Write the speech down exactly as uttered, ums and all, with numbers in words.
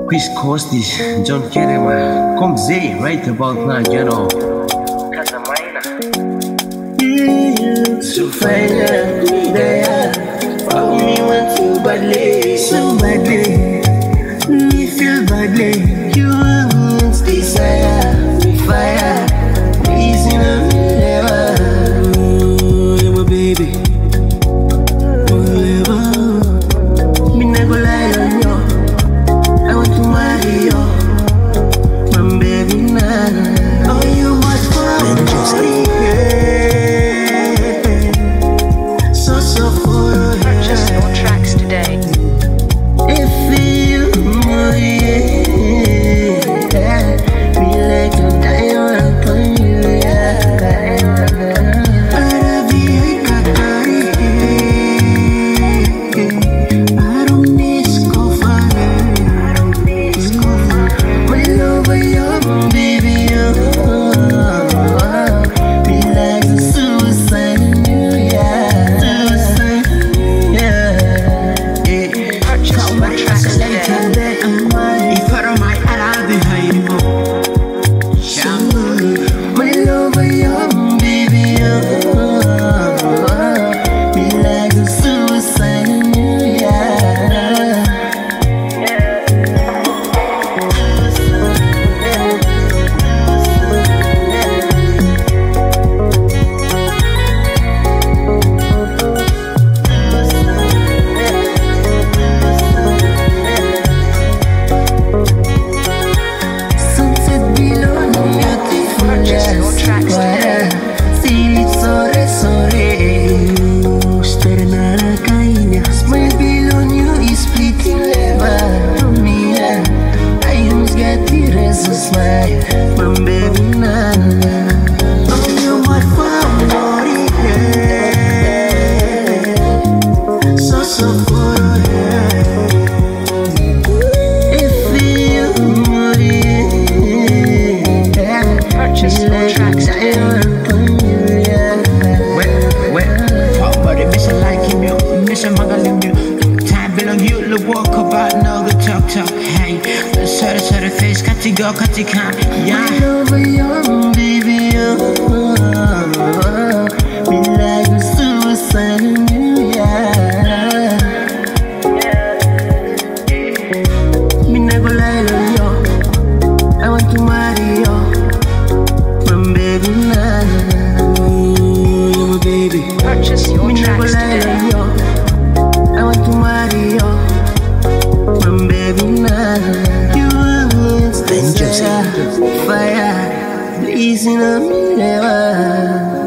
Chris Kostis, John Kerema, come say right about now, you know. So fine, yeah, fuck me want you badly, so badly. Me feel badly, you want desire, fire, please you know me never. Oh, you're my baby, forever. Me not go lie on you, I want to marry you, my baby now. Oh, you must fall for me. Purchase your tracks today. If you Mori, yeah, me like a diamond on you, yeah. I don't miss coffee, I don't miss coffee. My love for you, baby, oh, me like a suicide in you, yeah. Walk about no good talk talk, hey. Sort of sort of face, cut to go, cut to come, yeah. I love you, baby, oh, me like a suicide in you, yeah. Me never lie on you, I want to marry you, my baby, nah. You're my baby. Purchase your me tracks never lie on you, I want to marry you. You want desire, fire, blazing on me never.